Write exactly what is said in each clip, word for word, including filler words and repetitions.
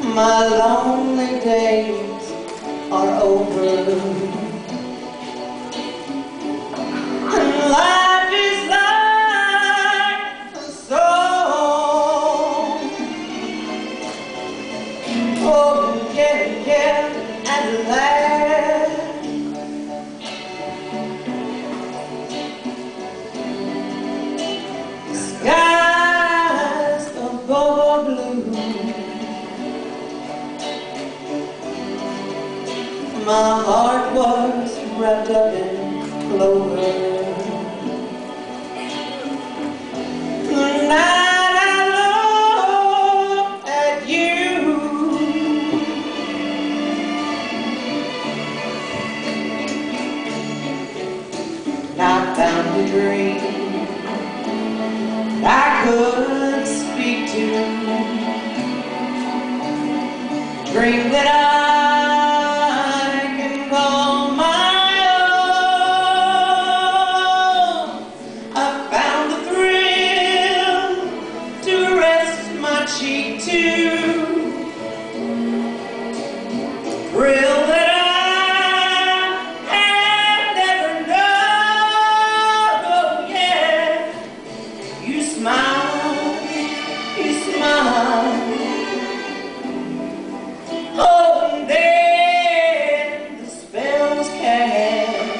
My lonely days are over, and life is like a song. Oh yeah, yeah, at last the skies above are blue. My heart was wrapped up in clover. The night I looked at you, I found a dream I could speak to, a dream that I cheek to thrill that I have never known. Oh yeah, you smile, you smile. Oh, and then the spells cast,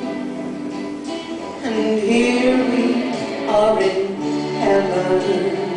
and here we are in heaven.